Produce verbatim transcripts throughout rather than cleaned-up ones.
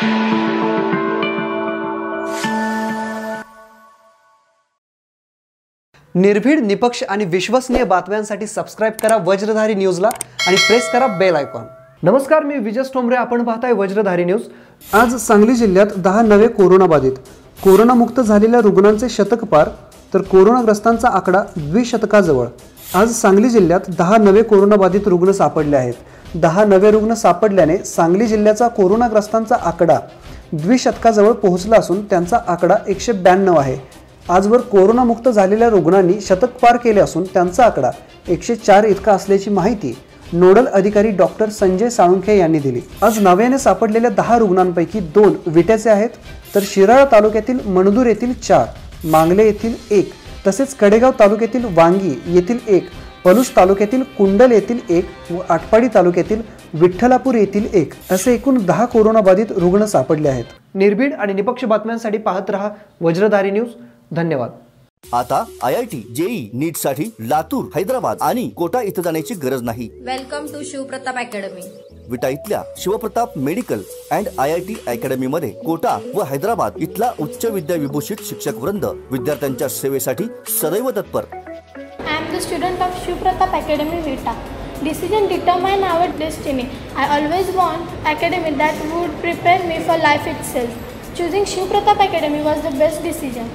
निर्भीड, निपक्ष आणि विश्वसनीय बातम्यांसाठी सबस्क्राइब करा वज्रधारी न्यूजला आणि प्रेस करा बेल आयकॉन। नमस्कार, मी विजय ठोंबरे, आपण पाहताय वज्रधारी न्यूज। आज सांगली जिल्ह्यात दहा नवे कोरोना बाधित, कोरोनामुक्त झालेल्या रुग्णांचे शतक पार, तर कोरोनाग्रस्तांचा आकडा द्विशतकाजवळ। आज सांगली जिल्ह्यात दहा नवे कोरोना बाधित रुग्ण सापडले आहेत। दहा नवे रुग्ण सापडल्याने सांगली जिल्ह्याचा कोरोनाग्रस्तांचा आकडा द्विशतकाजवळ पोहोचला असून त्यांचा आकडा एकशे ब्याण्णव आहे। आजवर कोरोनामुक्त झालेल्या रुग्णांनी शतक पार केले असून त्यांचा आकडा एकशे चार इतका असल्याची माहिती नोडल अधिकारी डॉक्टर संजय साळुंखे यांनी दिली। आज नव्याने सापडलेल्या दहा रुग्णांपैकी दोन विट्याचे आहेत, तर शिराळा तालुक्यातील मणदूर येथील चार, मांगले येथील एक, तसेच कडेगाव तालुक्यातील वांगी येथील एक, पलूस तालुक्यातील कुंडल येथील एक व आटपाडी तालुक्यातील विठ्ठलापूर येथील एक असे एकूण दहा कोरोना बाधित रुग्ण सापडले आहेत। निर्भीड आणि निपक्ष बातम्यांसाठी पाहत रहा वज्रधारी न्यूज। धन्यवाद। आता I I T, JEE, NEET साठी लातूर, हैदराबाद आणि कोटा इथं जाण्याची गरज नाही। Welcome to Shivpratap academy. Vita इथल्या Shivpratap medical and I I T academy मध्ये कोटा व हैदराबाद इथला उच्च विद्या विभूषित शिक्षक वृंद विद्यार्थ्यांच्या सेवेसाठी सदैव तत्पर। I am the student of Shivpratap Academy, Vita. Decision determine our destiny. I always want academy that would prepare me for life itself. Choosing Shivpratap Academy was the best decision.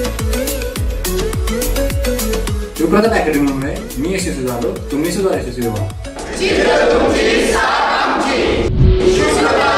Shivpratap अकॅडमीमुळे मी यशस्वी झालो, तुम्ही सुद्धा यशस्वी व्हा।